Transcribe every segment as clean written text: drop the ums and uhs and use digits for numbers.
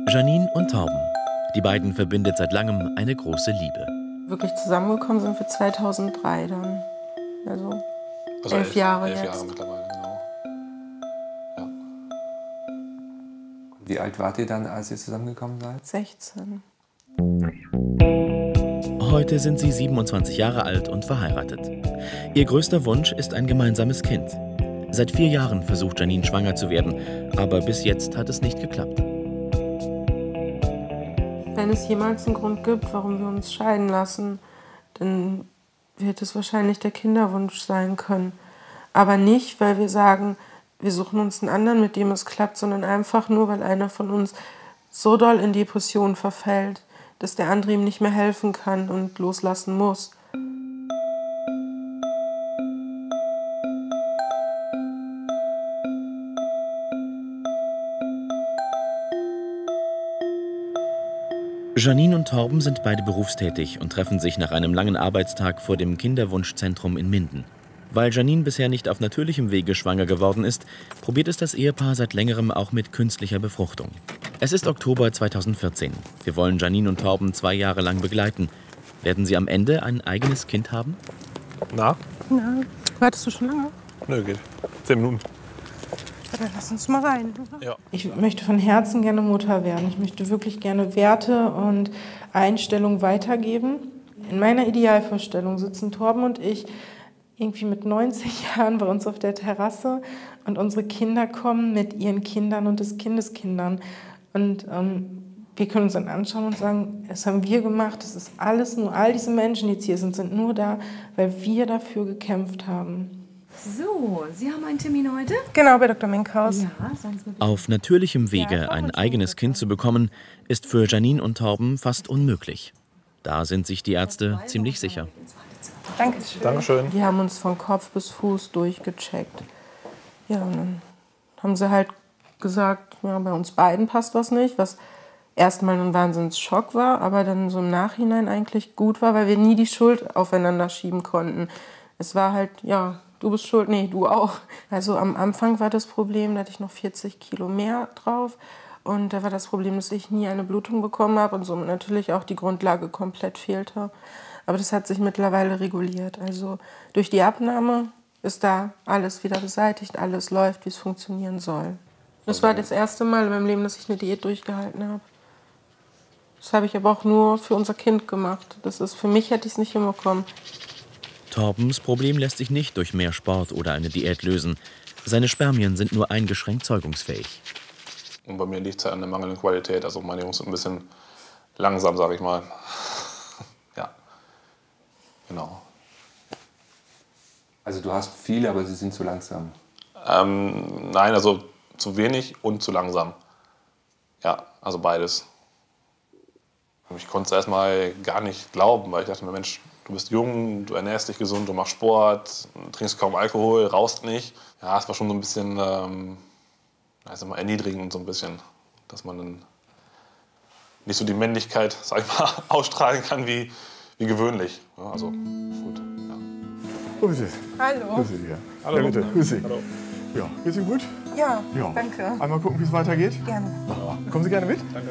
Janine und Torben. Die beiden verbindet seit langem eine große Liebe. Wirklich zusammengekommen sind wir 2003 dann. Also 11 Jahre jetzt. 11 Jahre mittlerweile, genau. Ja. Wie alt wart ihr dann, als ihr zusammengekommen seid? 16. Heute sind sie 27 Jahre alt und verheiratet. Ihr größter Wunsch ist ein gemeinsames Kind. Seit 4 Jahren versucht Janine schwanger zu werden, aber bis jetzt hat es nicht geklappt. Wenn es jemals einen Grund gibt, warum wir uns scheiden lassen, dann wird es wahrscheinlich der Kinderwunsch sein können. Aber nicht, weil wir sagen, wir suchen uns einen anderen, mit dem es klappt, sondern einfach nur, weil einer von uns so doll in Depression verfällt, dass der andere ihm nicht mehr helfen kann und loslassen muss. Janine und Torben sind beide berufstätig und treffen sich nach einem langen Arbeitstag vor dem Kinderwunschzentrum in Minden. Weil Janine bisher nicht auf natürlichem Wege schwanger geworden ist, probiert es das Ehepaar seit längerem auch mit künstlicher Befruchtung. Es ist Oktober 2014. Wir wollen Janine und Torben 2 Jahre lang begleiten. Werden sie am Ende ein eigenes Kind haben? Na? Na, wartest du schon lange? Nö, geht. 10 Minuten. Ja, dann lass uns mal rein. Ja. Ich möchte von Herzen gerne Mutter werden. Ich möchte wirklich gerne Werte und Einstellungen weitergeben. In meiner Idealvorstellung sitzen Torben und ich irgendwie mit 90 Jahren bei uns auf der Terrasse und unsere Kinder kommen mit ihren Kindern und des Kindeskindern. Und wir können uns dann anschauen und sagen, das haben wir gemacht, das ist alles nur, all diese Menschen, die jetzt hier sind nur da, weil wir dafür gekämpft haben. So, Sie haben einen Termin heute? Genau, bei Dr. Minkhaus. Ja, sagen Sie mir bitte. Auf natürlichem Wege ein eigenes Kind zu bekommen, ist für Janine und Torben fast unmöglich. Da sind sich die Ärzte ziemlich sicher. Dankeschön. Dankeschön. Die haben uns von Kopf bis Fuß durchgecheckt. Ja, und dann haben sie halt gesagt, ja, bei uns beiden passt was nicht, was erstmal ein Wahnsinnsschock war, aber dann so im Nachhinein eigentlich gut war, weil wir nie die Schuld aufeinander schieben konnten. Es war halt, ja, du bist schuld, nee, du auch. Also am Anfang war das Problem, da hatte ich noch 40 Kilo mehr drauf. Und da war das Problem, dass ich nie eine Blutung bekommen habe und somit natürlich auch die Grundlage komplett fehlte. Aber das hat sich mittlerweile reguliert. Also durch die Abnahme ist da alles wieder beseitigt, alles läuft, wie es funktionieren soll. Das war das erste Mal in meinem Leben, dass ich eine Diät durchgehalten habe. Das habe ich aber auch nur für unser Kind gemacht. Für mich hätte ich es nicht hinbekommen. Torbens Problem lässt sich nicht durch mehr Sport oder eine Diät lösen. Seine Spermien sind nur eingeschränkt zeugungsfähig. Und bei mir liegt es ja an der mangelnden Qualität. Also meine Jungs sind ein bisschen langsam, sage ich mal. Ja, genau. Also du hast viele, aber sie sind zu langsam. Nein, also zu wenig und zu langsam. Ja, also beides. Ich konnte es erstmal gar nicht glauben, weil ich dachte mir, Mensch, du bist jung, du ernährst dich gesund, du machst Sport, trinkst kaum Alkohol, rauchst nicht. Ja, es war schon so ein bisschen erniedrigend so ein bisschen, dass man dann nicht so die Männlichkeit, sag ich mal, ausstrahlen kann wie gewöhnlich. Ja, also gut. Ja. Grüße. Hallo. Grüße dir. Hallo. Ja, bitte. Grüße. Hallo. Ja, geht's Ihnen gut? Ja, Ja. danke. Einmal gucken, wie es weitergeht? Gerne. Ja. Kommen Sie gerne mit? Danke.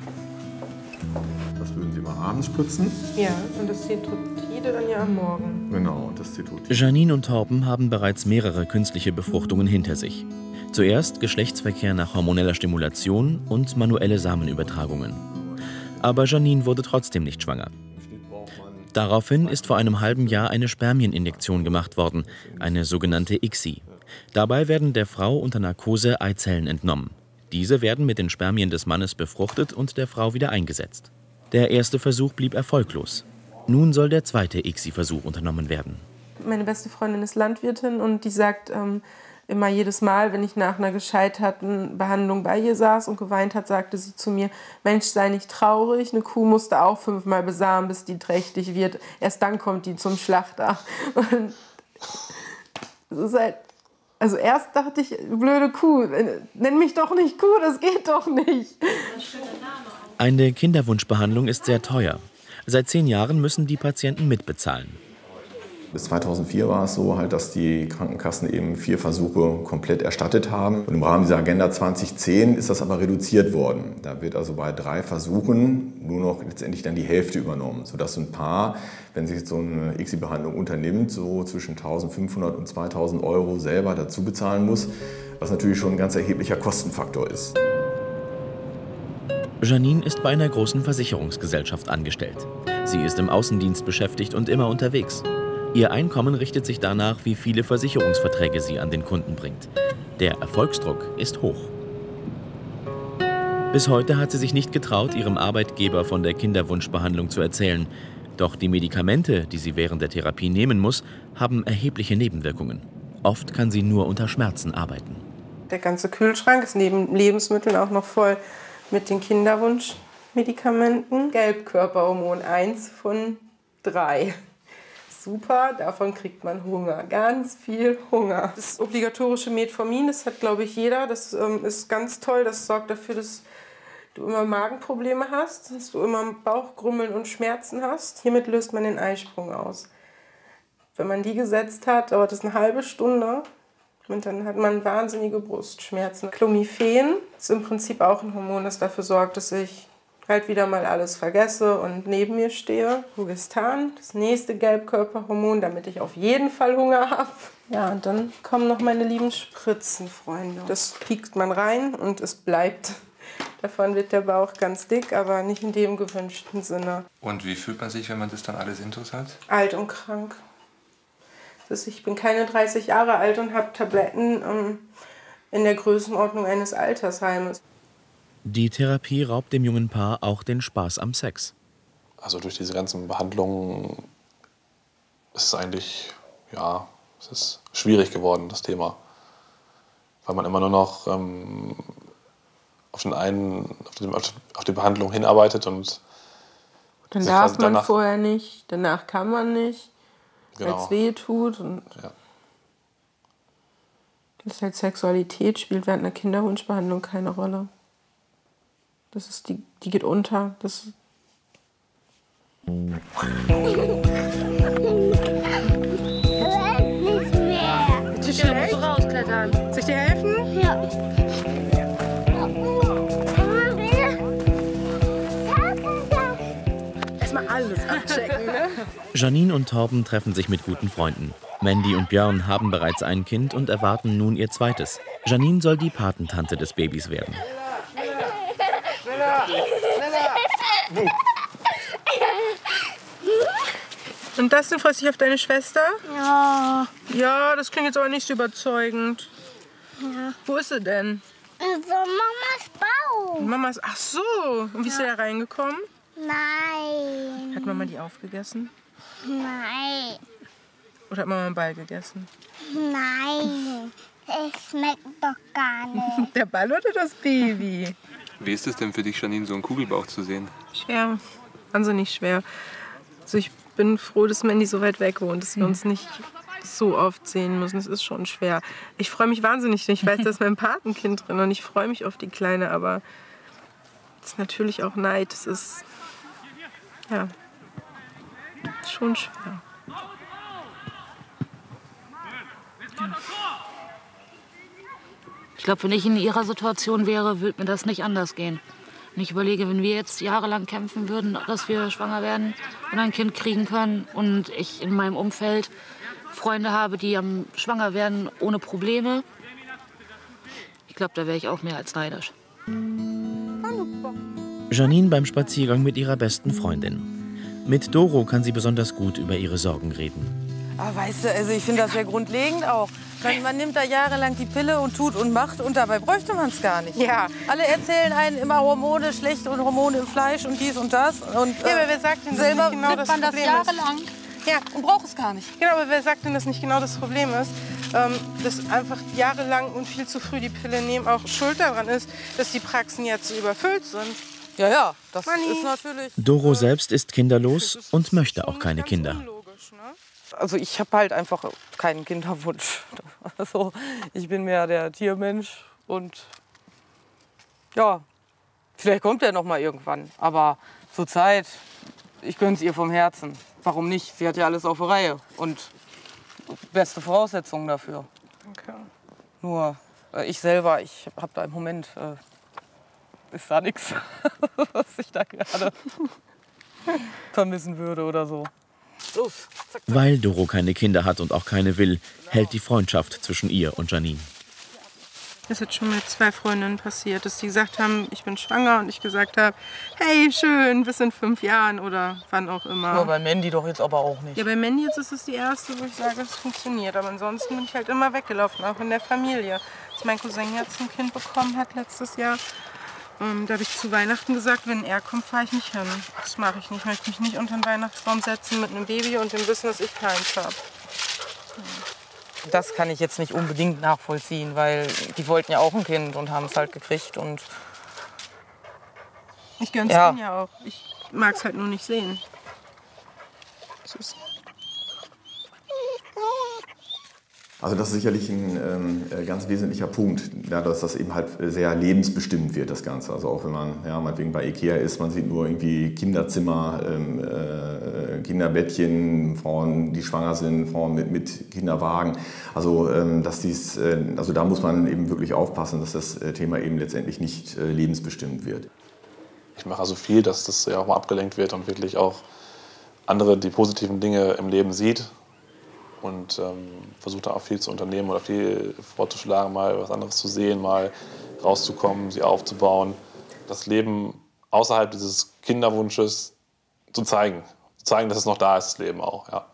Das würden Sie mal abends spritzen. Ja, und das Cetotide dann ja am Morgen. Genau, und das Cetotide. Janine und Torben haben bereits mehrere künstliche Befruchtungen hinter sich. Zuerst Geschlechtsverkehr nach hormoneller Stimulation und manuelle Samenübertragungen. Aber Janine wurde trotzdem nicht schwanger. Daraufhin ist vor einem halben Jahr eine Spermieninjektion gemacht worden, eine sogenannte ICSI. Dabei werden der Frau unter Narkose Eizellen entnommen. Diese werden mit den Spermien des Mannes befruchtet und der Frau wieder eingesetzt. Der erste Versuch blieb erfolglos. Nun soll der zweite ICSI-Versuch unternommen werden. Meine beste Freundin ist Landwirtin und die sagt immer jedes Mal, wenn ich nach einer gescheiterten Behandlung bei ihr saß und geweint hat, sagte sie zu mir, Mensch, sei nicht traurig, eine Kuh musste auch 5-mal besamen, bis die trächtig wird. Erst dann kommt die zum Schlachter. Und das ist halt, also erst dachte ich, blöde Kuh, nenn mich doch nicht Kuh, das geht doch nicht. Eine Kinderwunschbehandlung ist sehr teuer. Seit 10 Jahren müssen die Patienten mitbezahlen. Bis 2004 war es so, dass die Krankenkassen eben 4 Versuche komplett erstattet haben. Und im Rahmen dieser Agenda 2010 ist das aber reduziert worden. Da wird also bei 3 Versuchen nur noch letztendlich dann die Hälfte übernommen, sodass ein Paar, wenn sich so eine ICSI-Behandlung unternimmt, so zwischen 1.500 und 2.000 € selber dazu bezahlen muss, was natürlich schon ein ganz erheblicher Kostenfaktor ist. Janine ist bei einer großen Versicherungsgesellschaft angestellt. Sie ist im Außendienst beschäftigt und immer unterwegs. Ihr Einkommen richtet sich danach, wie viele Versicherungsverträge sie an den Kunden bringt. Der Erfolgsdruck ist hoch. Bis heute hat sie sich nicht getraut, ihrem Arbeitgeber von der Kinderwunschbehandlung zu erzählen. Doch die Medikamente, die sie während der Therapie nehmen muss, haben erhebliche Nebenwirkungen. Oft kann sie nur unter Schmerzen arbeiten. Der ganze Kühlschrank ist neben Lebensmitteln auch noch voll mit den Kinderwunschmedikamenten. Gelbkörperhormon 1 von 3. Super, davon kriegt man Hunger, ganz viel Hunger. Das obligatorische Metformin, das hat, glaube ich, jeder. Das ist ganz toll, das sorgt dafür, dass du immer Magenprobleme hast, dass du immer Bauchgrummeln und Schmerzen hast. Hiermit löst man den Eisprung aus. Wenn man die gesetzt hat, dauert es eine halbe Stunde und dann hat man wahnsinnige Brustschmerzen. Clomiphen ist im Prinzip auch ein Hormon, das dafür sorgt, dass ich halt wieder mal alles vergesse und neben mir stehe. Progestan, das nächste Gelbkörperhormon, damit ich auf jeden Fall Hunger habe. Ja, und dann kommen noch meine lieben Spritzen, Freunde. Das piekt man rein und es bleibt. Davon wird der Bauch ganz dick, aber nicht in dem gewünschten Sinne. Und wie fühlt man sich, wenn man das dann alles intus hat? Alt und krank. Ich bin keine 30 Jahre alt und habe Tabletten in der Größenordnung eines Altersheimes. Die Therapie raubt dem jungen Paar auch den Spaß am Sex. Also durch diese ganzen Behandlungen ist es eigentlich, ja, es ist schwierig geworden, das Thema. Weil man immer nur noch auf die Behandlung hinarbeitet und dann darf man vorher nicht, danach kann man nicht, weil es weh tut. Und ja. Das halt Sexualität spielt während einer Kinderwunschbehandlung keine Rolle. Das ist die geht unter. Das nicht mehr. Ist dir schlecht? Rausklettern. Soll ich dir helfen? Ja. Erstmal alles abchecken, ne? Janine und Torben treffen sich mit guten Freunden. Mandy und Björn haben bereits ein Kind und erwarten nun ihr zweites. Janine soll die Patentante des Babys werden. Und das denn, freust du dich auf deine Schwester? Ja. Ja, das klingt jetzt aber nicht so überzeugend. Ja. Wo ist sie denn? Also Mamas Bauch. Mamas, ach so. Und wie ist sie da reingekommen? Nein. Hat Mama die aufgegessen? Nein. Oder hat Mama einen Ball gegessen? Nein. Es schmeckt doch gar nicht. Der Ball oder das Baby? Wie ist es denn für dich, Janine, so einen Kugelbauch zu sehen? Schwer. Wahnsinnig schwer. Also ich bin froh, dass Mandy so weit weg wohnt, dass wir uns nicht so oft sehen müssen. Es ist schon schwer. Ich freue mich wahnsinnig. Ich weiß, da ist mein Patenkind drin und ich freue mich auf die Kleine, aber es ist natürlich auch Neid. Es ist, ja, schon schwer. Ja. Ich glaube, wenn ich in ihrer Situation wäre, würde mir das nicht anders gehen. Und ich überlege, wenn wir jetzt jahrelang kämpfen würden, dass wir schwanger werden und ein Kind kriegen können und ich in meinem Umfeld Freunde habe, die schwanger werden ohne Probleme, ich glaube, da wäre ich auch mehr als neidisch. Janine beim Spaziergang mit ihrer besten Freundin. Mit Doro kann sie besonders gut über ihre Sorgen reden. Aber weißt du, also ich finde das ja grundlegend auch. Man nimmt da jahrelang die Pille und tut und macht und dabei bräuchte man es gar nicht. Ja. Alle erzählen einen immer Hormone schlecht und Hormone im Fleisch und dies und das. Und, ja, aber wer sagt denn, selber dass nicht genau das nimmt man Problem das jahrelang ja. und braucht es gar nicht. Genau, aber wer sagt denn, dass nicht genau das Problem ist? Dass einfach jahrelang und viel zu früh die Pille nehmen auch schuld daran ist, dass die Praxen jetzt so überfüllt sind. Ja, ja, das ist natürlich... Doro selbst ist kinderlos und möchte auch keine Kinder. Also ich habe halt einfach keinen Kinderwunsch. Also ich bin mehr der Tiermensch und ja, vielleicht kommt er noch mal irgendwann. Aber zurzeit, ich gönn's ihr vom Herzen. Warum nicht? Sie hat ja alles auf der Reihe und beste Voraussetzungen dafür. Okay. Nur ich selber, ich habe da im Moment, ist da nichts, was ich da gerade vermissen würde oder so. Los, zack, zack. Weil Doro keine Kinder hat und auch keine will, hält die Freundschaft zwischen ihr und Janine. Das ist schon mit 2 Freundinnen passiert, dass die gesagt haben, ich bin schwanger und ich gesagt habe, hey, schön, bis in 5 Jahren oder wann auch immer. Nur bei Mandy doch jetzt aber auch nicht. Ja, bei Mandy jetzt ist es die erste, wo ich sage, es funktioniert. Aber ansonsten bin ich halt immer weggelaufen, auch in der Familie. Als mein Cousin jetzt ein Kind bekommen hat letztes Jahr, da habe ich zu Weihnachten gesagt, wenn er kommt, fahre ich nicht hin. Das mache ich nicht. Ich möchte mich nicht unter den Weihnachtsbaum setzen mit einem Baby und dem Wissen, dass ich keins habe. Das kann ich jetzt nicht unbedingt nachvollziehen, weil die wollten ja auch ein Kind und haben es halt gekriegt. Und ich gönn's ihnen ja auch. Ich mag es halt nur nicht sehen. Also das ist sicherlich ein ganz wesentlicher Punkt, ja, dass das eben halt sehr lebensbestimmt wird, das Ganze. Also auch wenn man meinetwegen bei Ikea ist, man sieht nur irgendwie Kinderzimmer, Kinderbettchen, Frauen, die schwanger sind, Frauen mit Kinderwagen. Also, also da muss man eben wirklich aufpassen, dass das Thema eben letztendlich nicht lebensbestimmt wird. Ich mache also viel, dass das ja auch mal abgelenkt wird und wirklich auch andere die positiven Dinge im Leben sieht. Und versuche da auch viel zu unternehmen oder viel vorzuschlagen, mal was anderes zu sehen, mal rauszukommen, sie aufzubauen. Das Leben außerhalb dieses Kinderwunsches zu zeigen. Zu zeigen, dass es noch da ist, das Leben auch. Ja.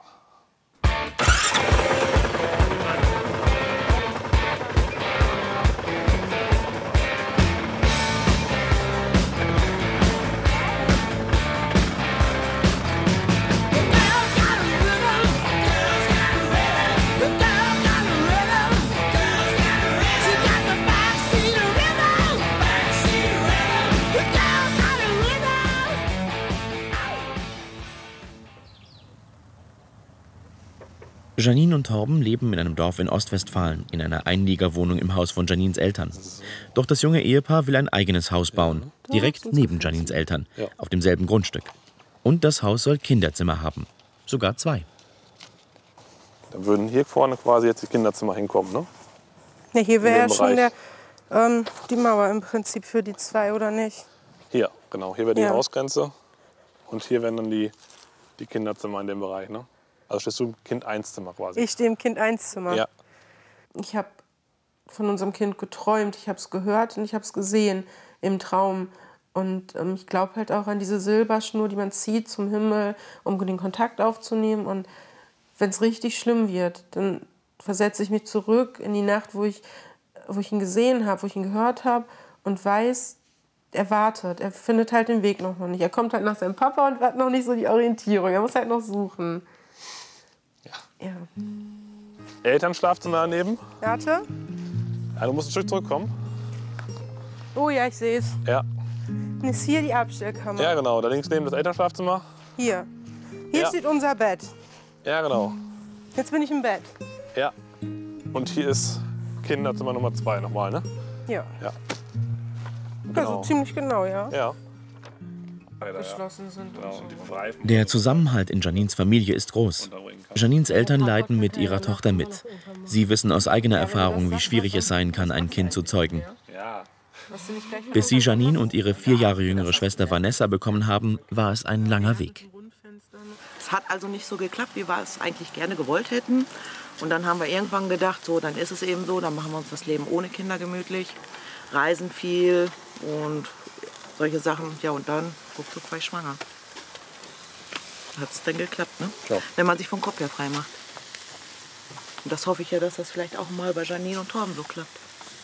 Janine und Torben leben in einem Dorf in Ostwestfalen, in einer Einliegerwohnung im Haus von Janines Eltern. Doch das junge Ehepaar will ein eigenes Haus bauen, direkt neben Janines Eltern, auf demselben Grundstück. Und das Haus soll Kinderzimmer haben, sogar 2. Dann würden hier vorne quasi jetzt die Kinderzimmer hinkommen, ne? Ja, hier wäre ja schon die Mauer im Prinzip für die 2, oder nicht? Hier, genau. Hier wäre die Hausgrenze und hier wären dann die Kinderzimmer in dem Bereich, ne? Also stehst du im Kind-1-Zimmer quasi? Ich stehe im Kind-1-Zimmer. Ja. Ich habe von unserem Kind geträumt, ich habe es gehört und ich habe es gesehen im Traum. Und ich glaube halt auch an diese Silberschnur, die man zieht zum Himmel, um den Kontakt aufzunehmen. Und wenn es richtig schlimm wird, dann versetze ich mich zurück in die Nacht, wo ich ihn gesehen habe, wo ich ihn gehört habe und weiß, er wartet. Er findet halt den Weg noch nicht. Er kommt halt nach seinem Papa und hat noch nicht so die Orientierung. Er muss halt noch suchen. Ja. Elternschlafzimmer daneben. Warte. Ja, du musst ein Stück zurückkommen. Oh ja, ich sehe es. Ja. Dann ist hier die Abstellkammer. Ja, genau. Da links neben das Elternschlafzimmer. Hier. Hier steht unser Bett. Ja, genau. Jetzt bin ich im Bett. Ja. Und hier ist Kinderzimmer Nummer 2 nochmal, ne? Ja. Ja. Genau. Also ziemlich genau, ja. Ja. Geschlossen sind. Der Zusammenhalt in Janines Familie ist groß. Janines Eltern leiden mit ihrer Tochter mit. Sie wissen aus eigener Erfahrung, wie schwierig es sein kann, ein Kind zu zeugen. Bis sie Janine und ihre 4 Jahre jüngere Schwester Vanessa bekommen haben, war es ein langer Weg. Es hat also nicht so geklappt, wie wir es eigentlich gerne gewollt hätten. Und dann haben wir irgendwann gedacht, so, dann ist es eben so, dann machen wir uns das Leben ohne Kinder gemütlich, reisen viel und solche Sachen. Ja, und dann ruckzuck war ich schwanger. Hat es dann geklappt, ne? Ja. Wenn man sich vom Kopf her frei macht. Und das hoffe ich ja, dass das vielleicht auch mal bei Janine und Torben so klappt.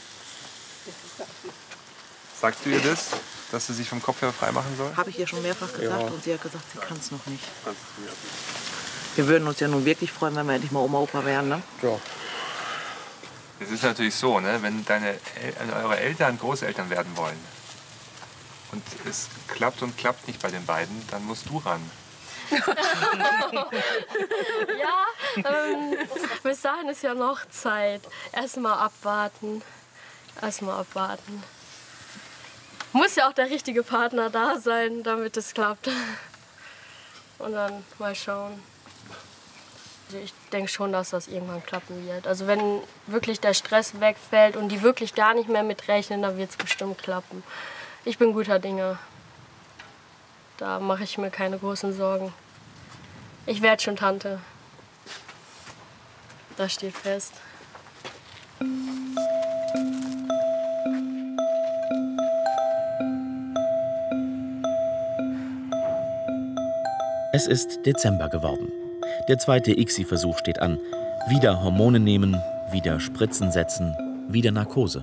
Sagst du ihr das, dass sie sich vom Kopf her frei machen soll? Habe ich ihr schon mehrfach gesagt und sie hat gesagt, sie kann es noch nicht. Wir würden uns ja nun wirklich freuen, wenn wir endlich mal Oma, Opa wären, ne? Ja. Es ist natürlich so, ne, wenn eure Eltern Großeltern werden wollen und es klappt und klappt nicht bei den beiden, dann musst du ran. Ja, bis dahin ist ja noch Zeit. Erstmal abwarten. Muss ja auch der richtige Partner da sein, damit es klappt. Und dann mal schauen. Ich denke schon, dass das irgendwann klappen wird. Also wenn wirklich der Stress wegfällt und die wirklich gar nicht mehr mitrechnen, dann wird es bestimmt klappen. Ich bin guter Dinge. Da mache ich mir keine großen Sorgen. Ich werde schon Tante. Das steht fest. Es ist Dezember geworden. Der zweite ICSI-Versuch steht an. Wieder Hormone nehmen, wieder Spritzen setzen, wieder Narkose.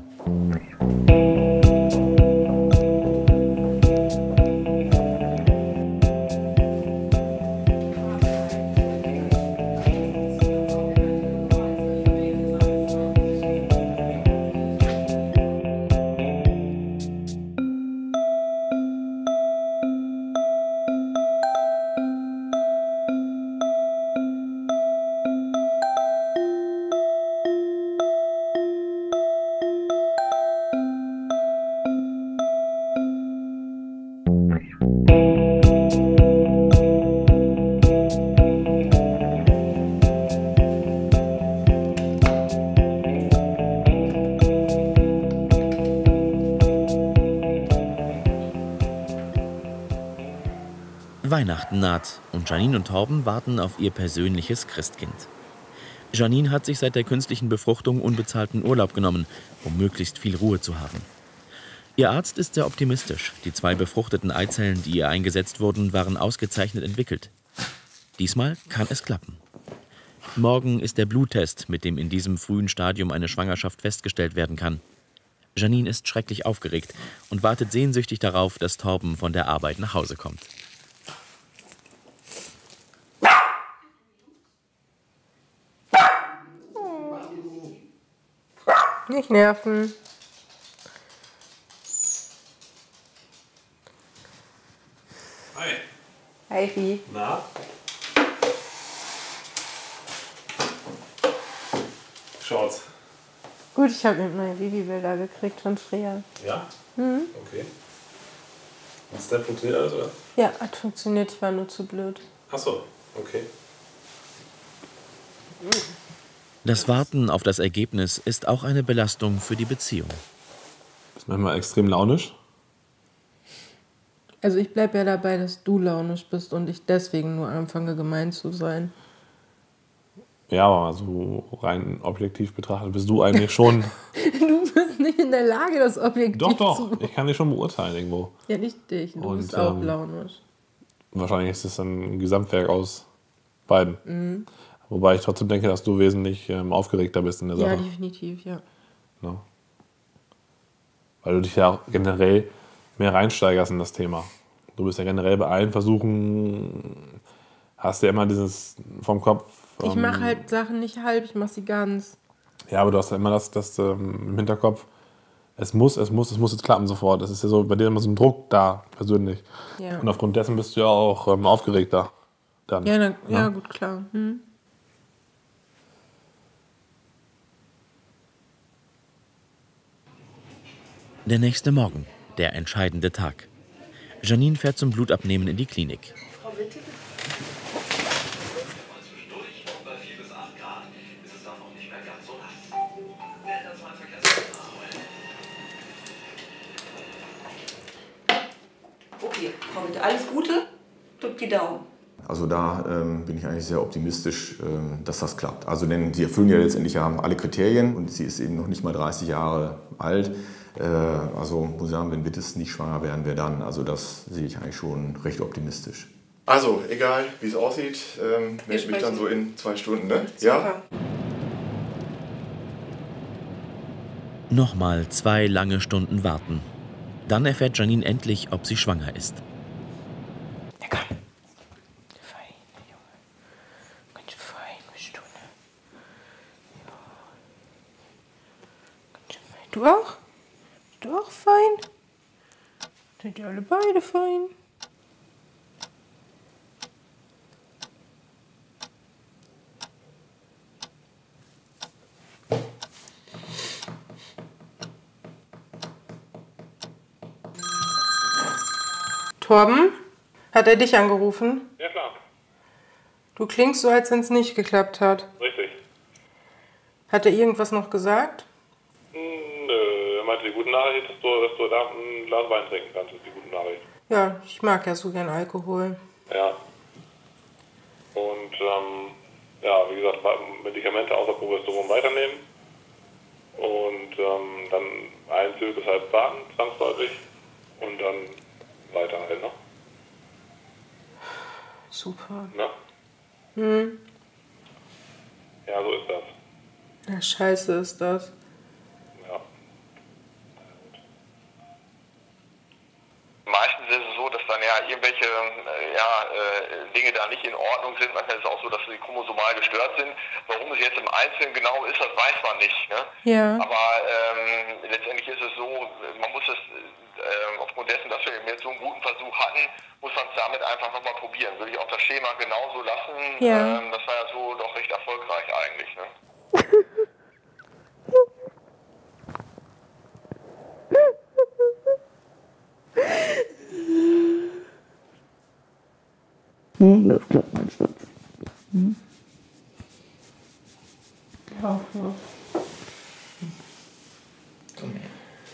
Weihnachten naht und Janine und Torben warten auf ihr persönliches Christkind. Janine hat sich seit der künstlichen Befruchtung unbezahlten Urlaub genommen, um möglichst viel Ruhe zu haben. Ihr Arzt ist sehr optimistisch. Die 2 befruchteten Eizellen, die ihr eingesetzt wurden, waren ausgezeichnet entwickelt. Diesmal kann es klappen. Morgen ist der Bluttest, mit dem in diesem frühen Stadium eine Schwangerschaft festgestellt werden kann. Janine ist schrecklich aufgeregt und wartet sehnsüchtig darauf, dass Torben von der Arbeit nach Hause kommt. Nicht nerven. Hi. Hi, Fi. Na? Schaut's. Gut, ich habe mir neue Babybilder gekriegt von Freya. Ja? Mhm. Okay. Und das funktioniert alles, oder? Ja, hat funktioniert. Ich war nur zu blöd. Ach so, okay. Das Warten auf das Ergebnis ist auch eine Belastung für die Beziehung. Bist manchmal extrem launisch? Also ich bleibe ja dabei, dass du launisch bist und ich deswegen nur anfange, gemein zu sein. Ja, aber so rein objektiv betrachtet bist du eigentlich schon... Du bist nicht in der Lage, das objektiv Doch, ich kann dich schon beurteilen irgendwo. Ja, nicht dich. Du und, bist auch launisch. Wahrscheinlich ist es ein Gesamtwerk aus beiden. Mhm. Wobei ich trotzdem denke, dass du wesentlich aufgeregter bist in der Sache. Ja, definitiv, ja. No. Weil du dich ja auch generell mehr reinsteigerst in das Thema. Du bist ja generell bei allen Versuchen, hast du ja immer dieses vom Kopf. Ich mache halt Sachen nicht halb, ich mache sie ganz. Ja, aber du hast ja immer das im Hinterkopf, es muss jetzt klappen sofort. Das ist ja so bei dir immer so ein Druck da, persönlich. Ja. Und aufgrund dessen bist du ja auch aufgeregter. Dann, ja, ja, gut, klar. Hm. Der nächste Morgen, der entscheidende Tag. Janine fährt zum Blutabnehmen in die Klinik. Okay, Frau Witte, alles Gute, drückt die Daumen. Also da bin ich eigentlich sehr optimistisch, dass das klappt. Also denn sie erfüllen ja letztendlich alle Kriterien und sie ist eben noch nicht mal 30 Jahre alt. Also muss ich sagen, wenn Wittes nicht schwanger werden, wer dann? Also das sehe ich eigentlich schon recht optimistisch. Also egal, wie es aussieht, melde mich dann so in 2 Stunden, ne? Ja? Nochmal 2 lange Stunden warten. Dann erfährt Janine endlich, ob sie schwanger ist. Ja, komm. Fein, Junge. Ganz fein bist du, ne? Ja. Ganz fein. Du auch? Bist du auch fein? Seid ihr alle beide fein? Torben? Hat er dich angerufen? Ja, klar. Du klingst so, als wenn es nicht geklappt hat. Richtig. Hat er irgendwas noch gesagt? Nö, er meinte, die gute Nachricht ist, dass du da ein Glas Wein trinken kannst, ist die gute Nachricht. Ja, ich mag ja so gern Alkohol. Ja. Und, ja, wie gesagt, Medikamente außer Progesteron weiternehmen. Und dann ein Zyklus halt warten, zwangsläufig. Und dann weiter halt, ne? Super. Ja. Hm. Ja, so ist das. Ja, scheiße ist das. Ja. Meistens ist es so, dass dann ja irgendwelche Dinge da nicht in Ordnung sind. Manchmal ist es auch so, dass sie chromosomal gestört sind. Warum es jetzt im Einzelnen genau ist, das weiß man nicht. Ne? Ja. Aber letztendlich ist es so, man muss es aufgrund dessen, dass wir jetzt so einen guten Versuch hatten, muss man es damit einfach nochmal probieren. Würde ich auch das Schema genauso lassen. Ja. Das war ja so doch recht erfolgreich eigentlich. Ne? Das klappt, mein Schatz. Ja. Komm her.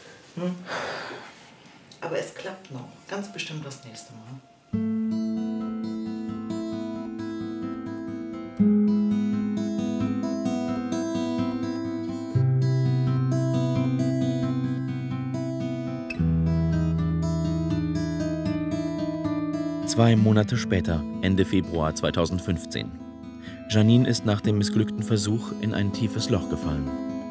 Aber es klappt noch. Ganz bestimmt das nächste Mal. 2 Monate später, Ende Februar 2015. Janine ist nach dem missglückten Versuch in ein tiefes Loch gefallen.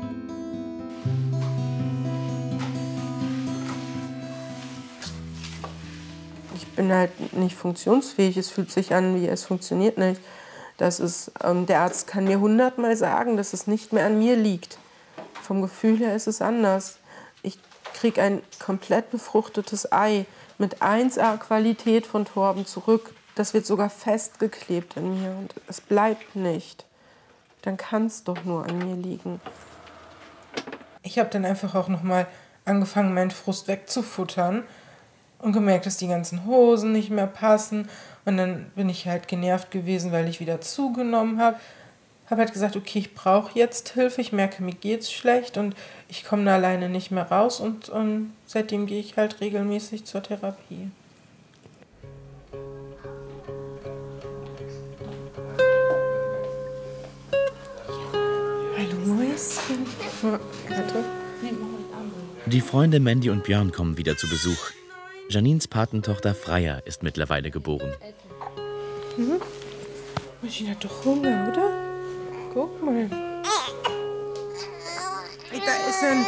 Ich bin halt nicht funktionsfähig. Es fühlt sich an, wie es funktioniert nicht. Das ist, der Arzt kann mir 100-mal sagen, dass es nicht mehr an mir liegt. Vom Gefühl her ist es anders. Ich kriege ein komplett befruchtetes Ei mit 1A-Qualität von Torben zurück. Das wird sogar festgeklebt an mir und es bleibt nicht. Dann kann es doch nur an mir liegen. Ich habe dann einfach auch noch mal angefangen, meinen Frust wegzufuttern und gemerkt, dass die ganzen Hosen nicht mehr passen. Und dann bin ich halt genervt gewesen, weil ich wieder zugenommen habe. Habe halt gesagt, okay, ich brauche jetzt Hilfe. Ich merke, mir geht's schlecht und ich komme da alleine nicht mehr raus. Und seitdem gehe ich halt regelmäßig zur Therapie. Hallo Mäuschen. Warte. Die Freunde Mandy und Björn kommen wieder zu Besuch. Janines Patentochter Freya ist mittlerweile geboren. Mäuschen hat doch Hunger, oder? Guck mal. Hey, da ist ein...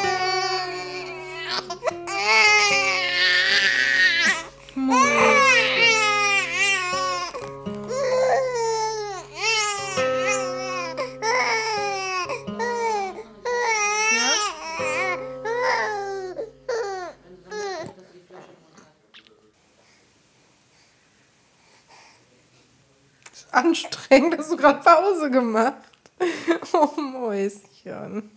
Anstrengend, hast du gerade Pause gemacht? Oh Mäuschen.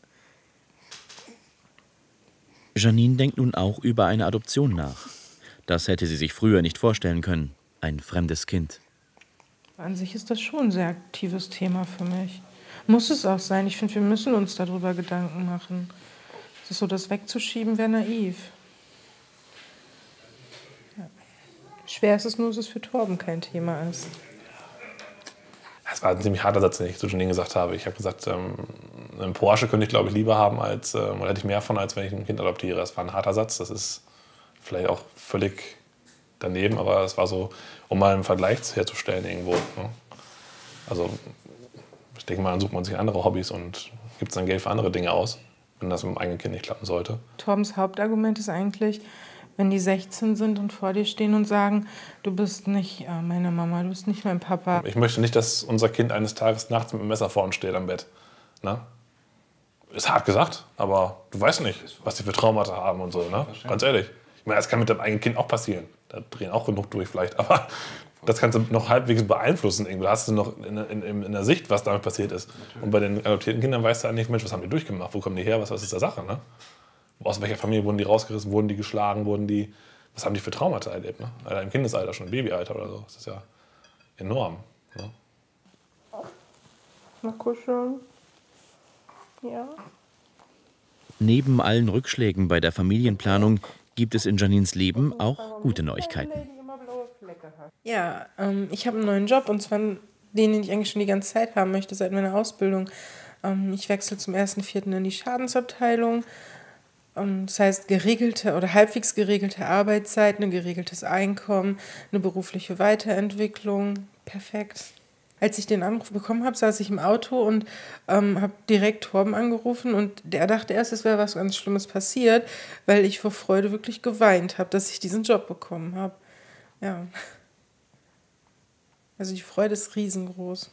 Janine denkt nun auch über eine Adoption nach. Das hätte sie sich früher nicht vorstellen können. Ein fremdes Kind. An sich ist das schon ein sehr aktives Thema für mich. Muss es auch sein. Ich finde, wir müssen uns darüber Gedanken machen. Es ist so, das wegzuschieben wäre naiv. Ja. Schwer ist es nur, dass es für Torben kein Thema ist. Das war ein ziemlich harter Satz, den ich zu Janine gesagt habe. Ich habe gesagt, einen Porsche könnte ich, glaube ich, lieber haben, oder hätte ich mehr von, als wenn ich ein Kind adoptiere. Das war ein harter Satz. Das ist vielleicht auch völlig daneben, aber es war so, um mal einen Vergleich herzustellen irgendwo. Ne? Also ich denke mal, dann sucht man sich andere Hobbys und gibt dann Geld für andere Dinge aus, wenn das mit dem eigenen Kind nicht klappen sollte. Torbens Hauptargument ist eigentlich, wenn die 16 sind und vor dir stehen und sagen, du bist nicht meine Mama, du bist nicht mein Papa. Ich möchte nicht, dass unser Kind eines Tages nachts mit einem Messer vor uns steht am Bett. Ne? Ist hart gesagt, aber du weißt nicht, was die für Traumata haben und so. Ne? Ganz ehrlich. Ich meine, das kann mit deinem eigenen Kind auch passieren. Da drehen auch genug durch vielleicht, aber das kannst du noch halbwegs beeinflussen. Da hast du noch in der Sicht, was damit passiert ist. Natürlich. Und bei den adoptierten Kindern weißt du eigentlich, Mensch, was haben die durchgemacht? Wo kommen die her? Was ist der Sache? Ne? Aus welcher Familie wurden die rausgerissen? Wurden die geschlagen? Was haben die für Traumata erlebt? Ne? Alter, im Kindesalter schon, im Babyalter oder so. Das ist ja enorm. Ne? Mal kuscheln. Ja. Neben allen Rückschlägen bei der Familienplanung gibt es in Janines Leben auch gute Neuigkeiten. Ja, ich habe einen neuen Job, und zwar den ich eigentlich schon die ganze Zeit haben möchte, seit meiner Ausbildung. Ich wechsle zum 1.4. in die Schadensabteilung. Das heißt, geregelte oder halbwegs geregelte Arbeitszeit, ein geregeltes Einkommen, eine berufliche Weiterentwicklung. Perfekt. Als ich den Anruf bekommen habe, saß ich im Auto und habe direkt Torben angerufen, und der dachte erst, es wäre was ganz Schlimmes passiert, weil ich vor Freude wirklich geweint habe, dass ich diesen Job bekommen habe. Ja. Also die Freude ist riesengroß.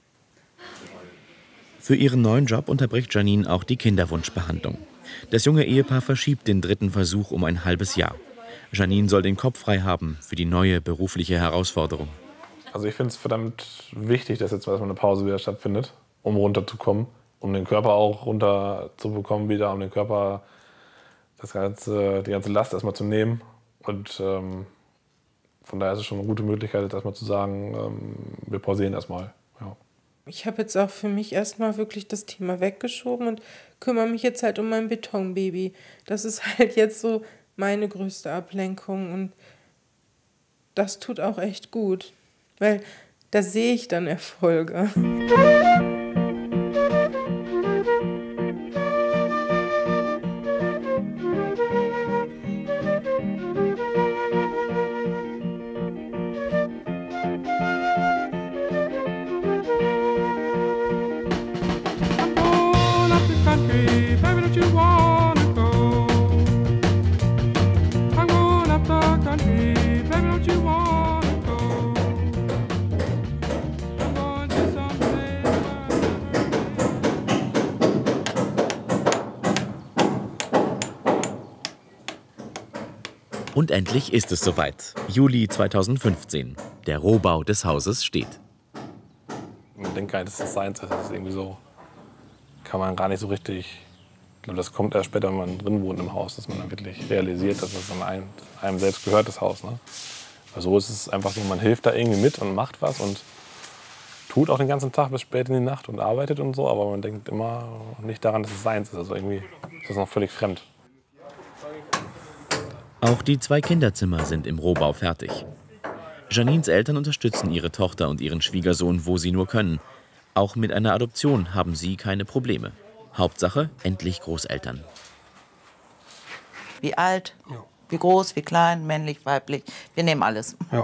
Für ihren neuen Job unterbricht Janine auch die Kinderwunschbehandlung. Das junge Ehepaar verschiebt den 3. Versuch um ein halbes Jahr. Janine soll den Kopf frei haben für die neue berufliche Herausforderung. Also ich finde es verdammt wichtig, dass jetzt erstmal eine Pause wieder stattfindet, um runterzukommen, um den Körper auch runterzubekommen wieder, um den Körper die ganze Last erstmal zu nehmen. Und von daher ist es schon eine gute Möglichkeit, jetzt erstmal zu sagen, wir pausieren erstmal. Ja. Ich habe jetzt auch für mich erstmal wirklich das Thema weggeschoben und kümmere mich jetzt halt um mein Betonbaby. Das ist halt jetzt so meine größte Ablenkung, und das tut auch echt gut. Weil da sehe ich dann Erfolge. Und endlich ist es soweit. Juli 2015. Der Rohbau des Hauses steht. Man denkt gar nicht, dass das seins ist. Das ist irgendwie so, kann man gar nicht so richtig. Ich glaube, das kommt erst später, wenn man drin wohnt im Haus, dass man dann wirklich realisiert, dass es an einem selbst gehört, das Haus. Ne? Weil so ist es einfach so, man hilft da irgendwie mit und macht was und tut auch den ganzen Tag bis spät in die Nacht und arbeitet und so, aber man denkt immer nicht daran, dass es seins ist. Also irgendwie ist das noch völlig fremd. Auch die 2 Kinderzimmer sind im Rohbau fertig. Janines Eltern unterstützen ihre Tochter und ihren Schwiegersohn, wo sie nur können. Auch mit einer Adoption haben sie keine Probleme. Hauptsache, endlich Großeltern. Wie alt, wie groß, wie klein, männlich, weiblich. Wir nehmen alles. Ja.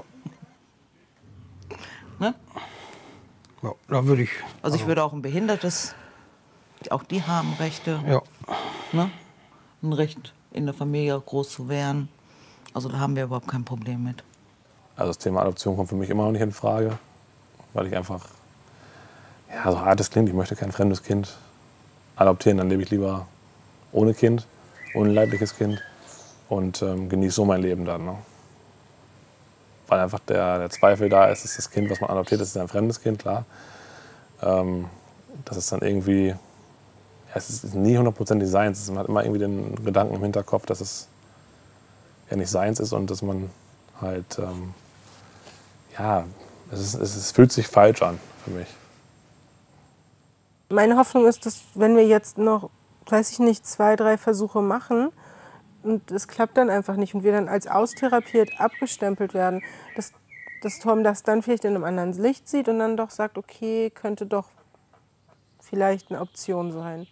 Ne? Ja, da würde ich. Also ich würde auch ein Behindertes, auch die haben Rechte. Ja. Ne? Ein Recht, in der Familie groß zu werden. Also da haben wir überhaupt kein Problem mit. Also das Thema Adoption kommt für mich immer noch nicht in Frage, weil ich einfach, ja, so hart es klingt, ich möchte kein fremdes Kind adoptieren. Dann lebe ich lieber ohne Kind, ohne leibliches Kind und genieße so mein Leben dann. Ne? Weil einfach der Zweifel da ist, dass das Kind, was man adoptiert, das ist ein fremdes Kind, klar. Das ist dann irgendwie, ja, es ist nie 100% seins. Man hat immer irgendwie den Gedanken im Hinterkopf, dass es ja nicht seins ist und dass man halt, ja, es fühlt sich falsch an für mich. Meine Hoffnung ist, dass wenn wir jetzt noch, weiß ich nicht, 2, 3 Versuche machen und es klappt dann einfach nicht und wir dann als austherapiert abgestempelt werden, dass Tom das dann vielleicht in einem anderen Licht sieht und dann doch sagt, okay, könnte doch vielleicht eine Option sein.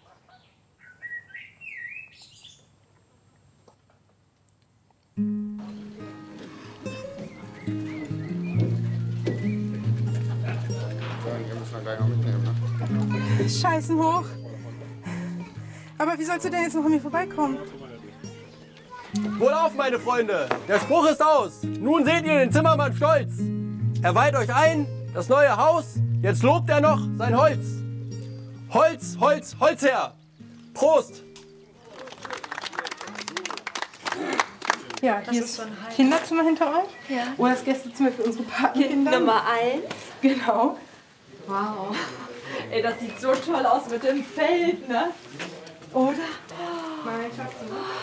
Scheißen hoch. Aber wie sollst du denn jetzt noch an mir vorbeikommen? Wohlauf, meine Freunde! Der Spruch ist aus. Nun seht ihr den Zimmermann stolz. Er weiht euch ein, das neue Haus. Jetzt lobt er noch sein Holz. Holz, Holz, Holz her! Prost! Ja, hier ist das Kinderzimmer hinter euch. Ja. Oder das Gästezimmer für unsere Patenkinder. Nummer 1. Genau. Wow. Ey, das sieht so toll aus mit dem Feld, ne? Oder? Mein Schatz.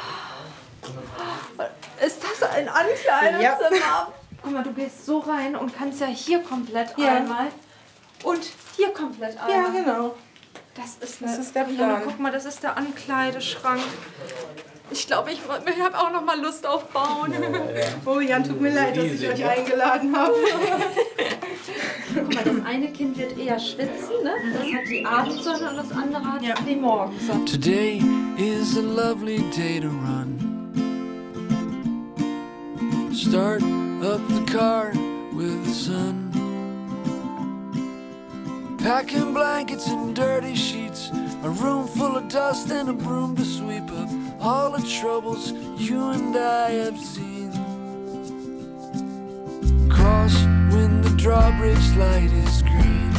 Ist das ein Ankleidezimmer? Ja. Guck mal, du gehst so rein und kannst ja hier komplett Ja. einmal und hier komplett ein. Ja, genau. Das ist der Plan. Ja, guck mal, das ist der Ankleideschrank. Ich glaube, ich habe auch noch mal Lust auf Bauen. Oh, Jan, tut mir leid, dass ich euch eingeladen habe. Guck mal, das eine Kind wird eher schwitzen, ne? Das hat die Abendsonne und das andere hat die Morgensonne. Today is a lovely day to run. Start up the car with the sun. Packing blankets and dirty sheets, a room full of dust and a broom to sweep up all the troubles you and I have seen. Cross when the drawbridge light is green.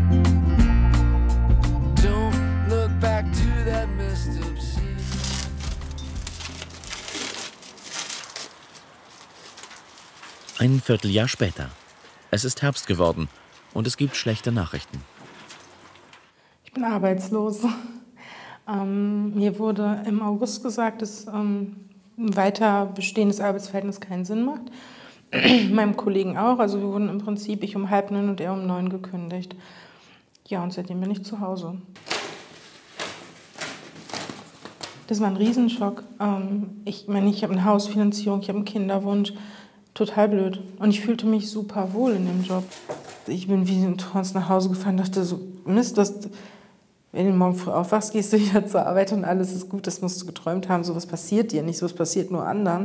Don't look back to that messed up scene. Ein Vierteljahr später. Es ist Herbst geworden und es gibt schlechte Nachrichten. Ich bin arbeitslos. Mir wurde im August gesagt, dass ein weiter bestehendes Arbeitsverhältnis keinen Sinn macht. Meinem Kollegen auch. Also wir wurden im Prinzip, ich um 8:30 und er um 9 gekündigt. Ja, und seitdem bin ich zu Hause. Das war ein Riesenschock. Ich meine, ich habe eine Hausfinanzierung, ich habe einen Kinderwunsch. Total blöd. Und ich fühlte mich super wohl in dem Job. Ich bin wie ein Trance nach Hause gefahren und dachte so, Mist, wenn du morgen früh aufwachst, gehst du wieder zur Arbeit und alles ist gut. Das musst du geträumt haben. Sowas passiert dir nicht, sowas passiert nur anderen.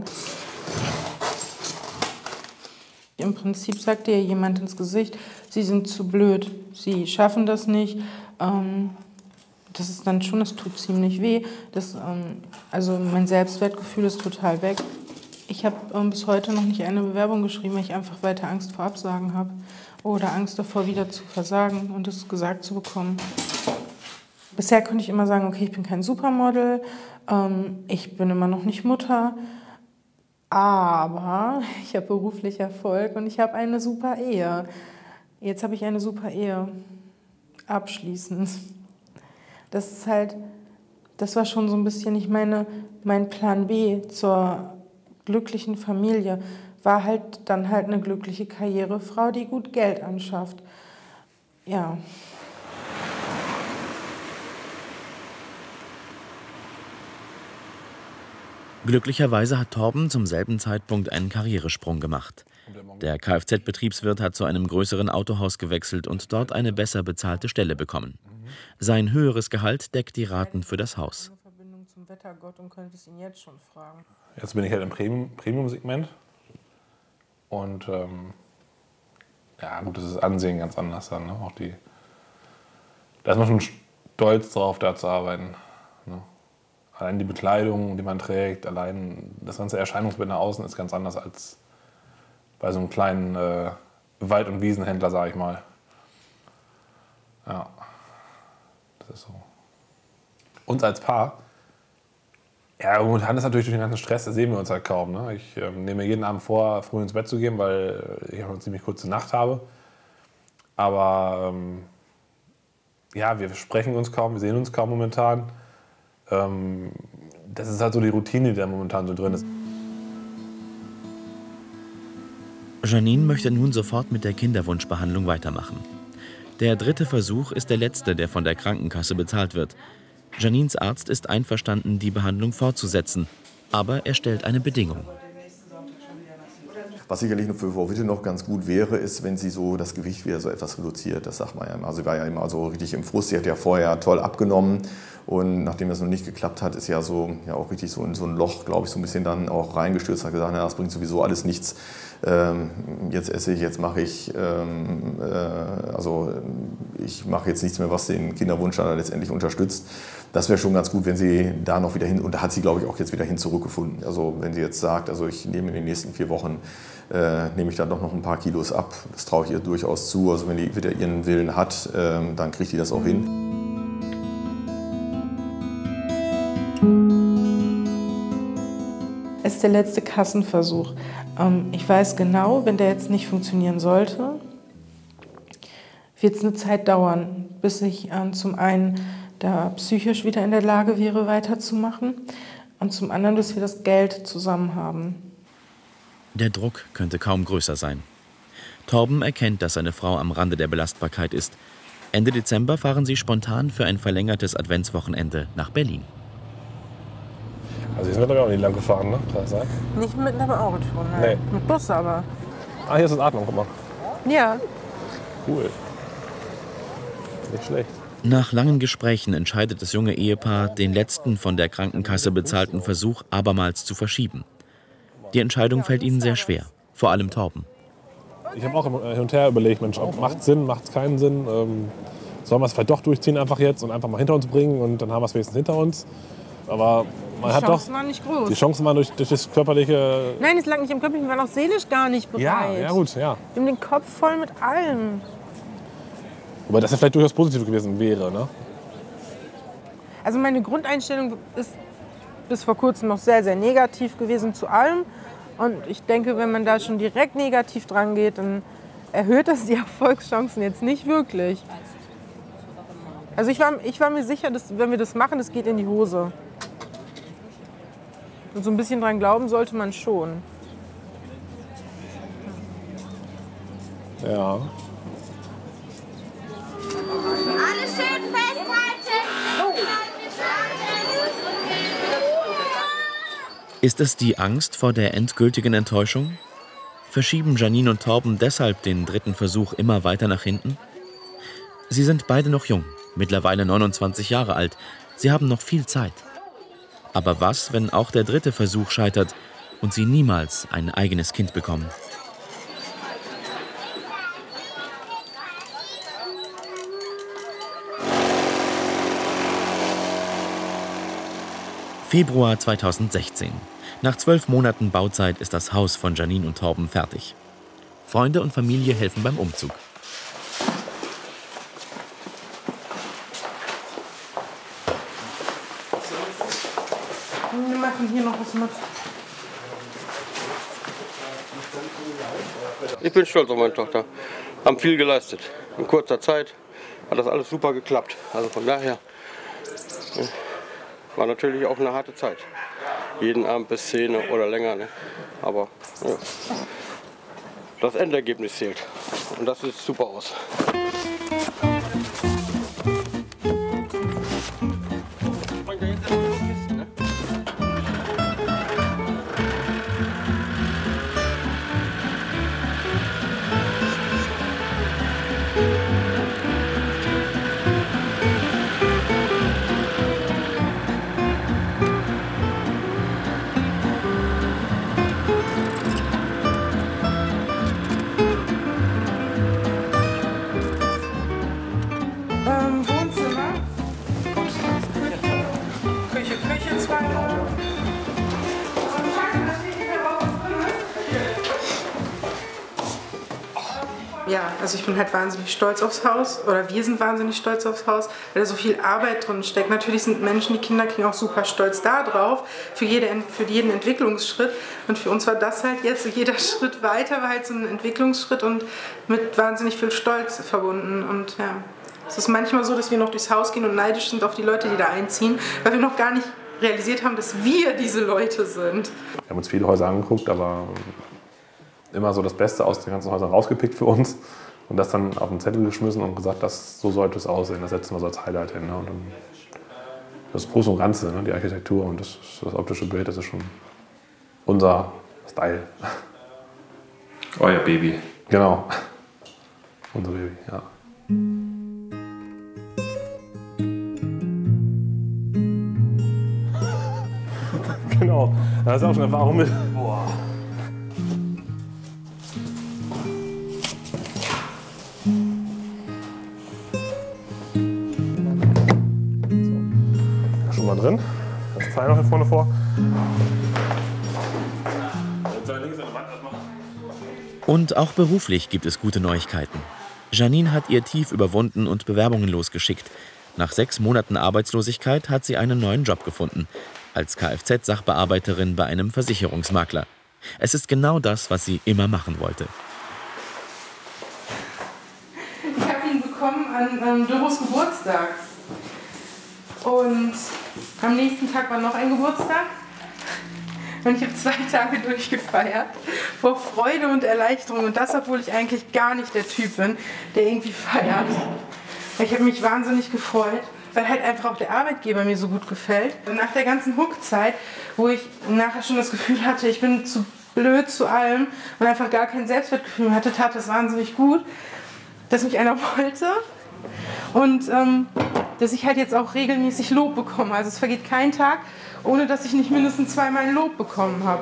Im Prinzip sagt dir jemand ins Gesicht, sie sind zu blöd, sie schaffen das nicht. Das ist dann schon, das tut ziemlich weh. Also mein Selbstwertgefühl ist total weg. Ich habe bis heute noch nicht eine Bewerbung geschrieben, weil ich einfach weiter Angst vor Absagen habe. Oder Angst davor, wieder zu versagen und es gesagt zu bekommen. Bisher konnte ich immer sagen, okay, ich bin kein Supermodel, ich bin immer noch nicht Mutter, aber ich habe beruflich Erfolg und ich habe eine super Ehe. Jetzt habe ich eine super Ehe. Abschließend. Das ist halt, das war schon so ein bisschen, ich meine, mein Plan B zur glücklichen Familie war halt dann halt eine glückliche Karrierefrau, die gut Geld anschafft. Ja. Glücklicherweise hat Torben zum selben Zeitpunkt einen Karrieresprung gemacht. Der Kfz-Betriebswirt hat zu einem größeren Autohaus gewechselt und dort eine besser bezahlte Stelle bekommen. Sein höheres Gehalt deckt die Raten für das Haus. Zum Wettergott und könntest ihn jetzt schon fragen. Jetzt bin ich halt im Premium-Segment. Und ja gut, das ist Ansehen ganz anders dann. Ne? Auch da ist man schon stolz drauf, da zu arbeiten. Ne? Allein die Bekleidung, die man trägt, allein das ganze Erscheinungsbild nach außen ist ganz anders als bei so einem kleinen Wald- und Wiesenhändler, sage ich mal. Ja, das ist so. Uns als Paar, ja, momentan ist natürlich durch den ganzen Stress, da sehen wir uns halt kaum. Ne? Ich nehme mir jeden Abend vor, früh ins Bett zu gehen, weil ich auch eine ziemlich kurze Nacht habe. Aber ja, wir sprechen uns kaum, wir sehen uns kaum momentan. Das ist halt so die Routine, die da momentan so drin ist. Janine möchte nun sofort mit der Kinderwunschbehandlung weitermachen. Der 3. Versuch ist der letzte, der von der Krankenkasse bezahlt wird. Janines Arzt ist einverstanden, die Behandlung fortzusetzen, aber er stellt eine Bedingung. Was sicherlich für Frau Witte noch ganz gut wäre, ist, wenn sie so das Gewicht wieder so etwas reduziert. Das sagt man ja immer. Also sie war ja immer so richtig im Frust. Sie hat ja vorher toll abgenommen. Und nachdem das noch nicht geklappt hat, ist ja so ja auch richtig so in so ein Loch, glaube ich, so ein bisschen dann auch reingestürzt. Hat gesagt, na, das bringt sowieso alles nichts. Jetzt esse ich, jetzt mache ich, also ich mache jetzt nichts mehr, was den Kinderwunsch dann letztendlich unterstützt. Das wäre schon ganz gut, wenn sie da noch wieder hin, und da hat sie, glaube ich, auch jetzt wieder hin zurückgefunden. Also wenn sie jetzt sagt, also ich nehme in den nächsten 4 Wochen, nehme ich dann doch noch ein paar Kilos ab. Das traue ich ihr durchaus zu. Also wenn die wieder ihren Willen hat, dann kriegt die das auch hin. Es ist der letzte Kassenversuch. Ich weiß genau, wenn der jetzt nicht funktionieren sollte, wird es eine Zeit dauern, bis ich zum einen da psychisch wieder in der Lage wäre, weiterzumachen und zum anderen, bis wir das Geld zusammen haben. Der Druck könnte kaum größer sein. Torben erkennt, dass seine Frau am Rande der Belastbarkeit ist. Ende Dezember fahren sie spontan für ein verlängertes Adventswochenende nach Berlin. Also hier sind wir doch auch nicht lang gefahren, ne? Kann das sein? Nicht mit einem Auto, nein. Nee. Mit Bus aber. Ah, hier ist das Atmen, guck mal. Ja. Cool. Nicht schlecht. Nach langen Gesprächen entscheidet das junge Ehepaar, den letzten von der Krankenkasse bezahlten Versuch abermals zu verschieben. Die Entscheidung fällt ihnen sehr schwer, vor allem Torben. Ich habe auch hin und her überlegt, Mensch, macht es Sinn, macht es keinen Sinn? Sollen wir es vielleicht doch durchziehen einfach jetzt und einfach mal hinter uns bringen und dann haben wir es wenigstens hinter uns? Aber man hat doch... Die Chancen waren nicht groß. Die Chancen waren durch das körperliche... Nein, es lag nicht im Körper, wir waren auch seelisch gar nicht bereit. Ja, gut, ja. Wir haben den Kopf voll mit allem. Wobei das ja vielleicht durchaus positiv gewesen wäre, ne? Also meine Grundeinstellung ist bis vor kurzem noch sehr, sehr negativ gewesen zu allem. Und ich denke, wenn man da schon direkt negativ dran geht, dann erhöht das die Erfolgschancen jetzt nicht wirklich. Also ich war mir sicher, dass, wenn wir das machen, das geht in die Hose. Und so ein bisschen dran glauben sollte man schon. Ja. Alles schön festhalten. Ist es die Angst vor der endgültigen Enttäuschung? Verschieben Janine und Torben deshalb den dritten Versuch immer weiter nach hinten? Sie sind beide noch jung, mittlerweile 29 Jahre alt. Sie haben noch viel Zeit. Aber was, wenn auch der dritte Versuch scheitert und sie niemals ein eigenes Kind bekommen? Februar 2016. Nach 12 Monaten Bauzeit ist das Haus von Janine und Torben fertig. Freunde und Familie helfen beim Umzug. Wir machen hier noch was mit. Ich bin stolz auf meine Tochter. Haben viel geleistet. In kurzer Zeit hat das alles super geklappt. Also von daher war natürlich auch eine harte Zeit. Jeden Abend bis 10 oder länger. Ne? Aber ja, das Endergebnis zählt. Und das sieht super aus. Wohnzimmer. Küche, zwei Räume. Ja, also ich bin halt wahnsinnig stolz aufs Haus, oder wir sind wahnsinnig stolz aufs Haus, weil da so viel Arbeit drin steckt. Natürlich sind Menschen, die Kinder kriegen, auch super stolz da drauf, für jeden Entwicklungsschritt. Und für uns war das halt jetzt, so jeder Schritt weiter war halt so ein Entwicklungsschritt und mit wahnsinnig viel Stolz verbunden. Und ja, es ist manchmal so, dass wir noch durchs Haus gehen und neidisch sind auf die Leute, die da einziehen, weil wir noch gar nicht realisiert haben, dass wir diese Leute sind. Wir haben uns viele Häuser angeguckt, aber immer so das Beste aus den ganzen Häusern rausgepickt für uns und das dann auf den Zettel geschmissen und gesagt, so sollte es aussehen, das setzen wir so als Highlight hin. Ne? Und dann das Große und Ganze, ne? Die Architektur und das optische Bild, das ist schon unser Style. Euer Baby. Genau, unser Baby, ja. Genau, da ist auch schon Erfahrung mit. Boah. Schon mal drin. Das Teil noch hier vorne vor. Und auch beruflich gibt es gute Neuigkeiten. Janine hat ihr Tief überwunden und Bewerbungen losgeschickt. Nach 6 Monaten Arbeitslosigkeit hat sie einen neuen Job gefunden. Als Kfz-Sachbearbeiterin bei einem Versicherungsmakler. Es ist genau das, was sie immer machen wollte. Ich habe ihn bekommen an Doros Geburtstag. Und am nächsten Tag war noch ein Geburtstag. Und ich habe 2 Tage durchgefeiert. Vor Freude und Erleichterung. Und das, obwohl ich eigentlich gar nicht der Typ bin, der irgendwie feiert. Ich habe mich wahnsinnig gefreut, weil halt einfach auch der Arbeitgeber mir so gut gefällt. Und nach der ganzen Hook-Zeit, wo ich nachher schon das Gefühl hatte, ich bin zu blöd zu allem und einfach gar kein Selbstwertgefühl hatte, tat das wahnsinnig gut, dass mich einer wollte und dass ich halt jetzt auch regelmäßig Lob bekomme. Also es vergeht kein Tag, ohne dass ich nicht mindestens zweimal Lob bekommen habe.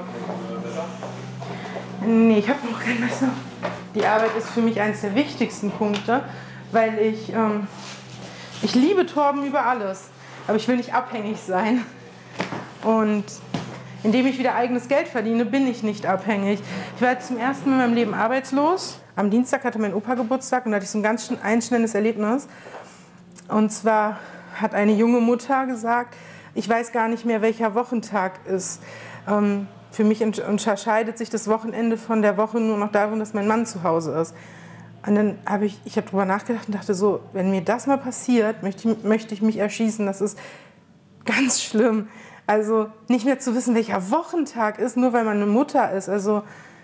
Nee, ich habe noch kein Messer. Die Arbeit ist für mich eines der wichtigsten Punkte, weil ich liebe Torben über alles, aber ich will nicht abhängig sein. Und indem ich wieder eigenes Geld verdiene, bin ich nicht abhängig. Ich war jetzt zum ersten Mal in meinem Leben arbeitslos. Am Dienstag hatte mein Opa Geburtstag und da hatte ich so ein ganz einschneidendes Erlebnis. Und zwar hat eine junge Mutter gesagt, ich weiß gar nicht mehr, welcher Wochentag ist. Für mich unterscheidet sich das Wochenende von der Woche nur noch darin, dass mein Mann zu Hause ist. Und dann habe ich drüber nachgedacht und dachte so, wenn mir das mal passiert, möchte ich mich erschießen. Das ist ganz schlimm. Also nicht mehr zu wissen, welcher Wochentag ist, nur weil man eine Mutter ist. Also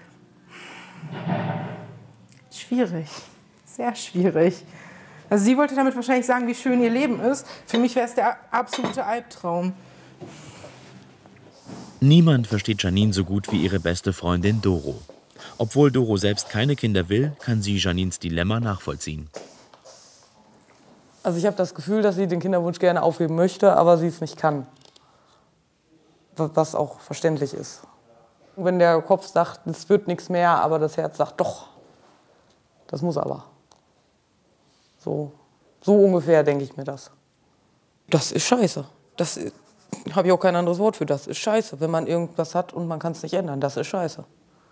schwierig, sehr schwierig. Also sie wollte damit wahrscheinlich sagen, wie schön ihr Leben ist. Für mich wäre es der absolute Albtraum. Niemand versteht Janine so gut wie ihre beste Freundin Doro. Obwohl Doro selbst keine Kinder will, kann sie Janines Dilemma nachvollziehen. Also ich habe das Gefühl, dass sie den Kinderwunsch gerne aufheben möchte, aber sie es nicht kann. Was auch verständlich ist. Wenn der Kopf sagt, es wird nichts mehr, aber das Herz sagt, doch, das muss aber. So ungefähr denke ich mir das. Das ist scheiße. Das habe ich auch kein anderes Wort für. Das ist scheiße, wenn man irgendwas hat und man kann es nicht ändern. Das ist scheiße.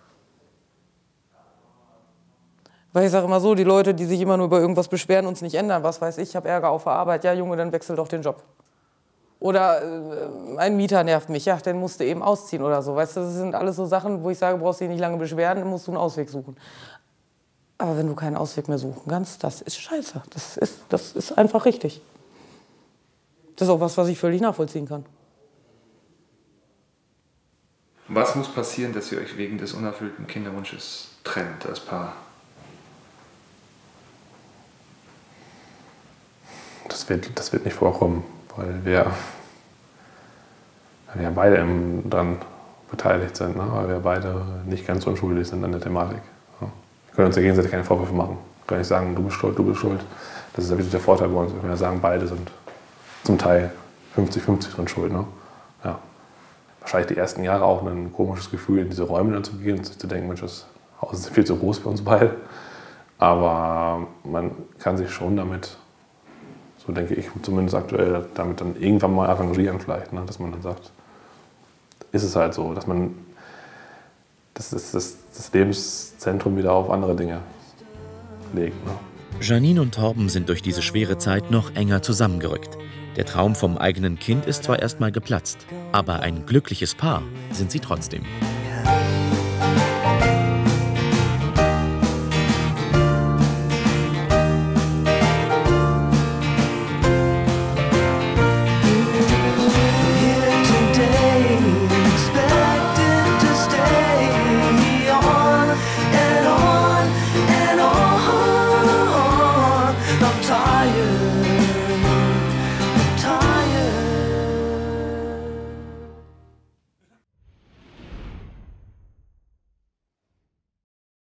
Weil ich sage immer so, die Leute, die sich immer nur über irgendwas beschweren und es nicht ändern, was weiß ich habe Ärger auf der Arbeit, ja Junge, dann wechsel doch den Job. Oder ein Mieter nervt mich, ja, dann musst du eben ausziehen oder so. Weißt du, das sind alles so Sachen, wo ich sage, brauchst du dich nicht lange beschweren, dann musst du einen Ausweg suchen. Aber wenn du keinen Ausweg mehr suchen kannst, das ist scheiße. Das ist einfach richtig. Das ist auch was ich völlig nachvollziehen kann. Was muss passieren, dass ihr euch wegen des unerfüllten Kinderwunsches trennt als Paar? Das wird nicht vorkommen, weil wir beide daran beteiligt sind, ne? Weil wir beide nicht ganz unschuldig sind an der Thematik. Ja. Wir können uns ja gegenseitig keine Vorwürfe machen. Wir können nicht sagen, du bist schuld, du bist schuld. Das ist ja wieder der Vorteil bei uns. Wir können ja sagen, beide sind zum Teil 50-50 drin schuld. Ne? Ja. Wahrscheinlich die ersten Jahre auch ein komisches Gefühl, in diese Räume dann zu gehen und sich zu denken, Mensch, das Haus ist viel zu groß für uns beide. Aber man kann sich schon damit, so denke ich zumindest aktuell, damit dann irgendwann mal arrangieren vielleicht, ne? Dass man dann sagt, ist es halt so, dass man das Lebenszentrum wieder auf andere Dinge legt. Ne? Janine und Torben sind durch diese schwere Zeit noch enger zusammengerückt. Der Traum vom eigenen Kind ist zwar erstmal geplatzt, aber ein glückliches Paar sind sie trotzdem.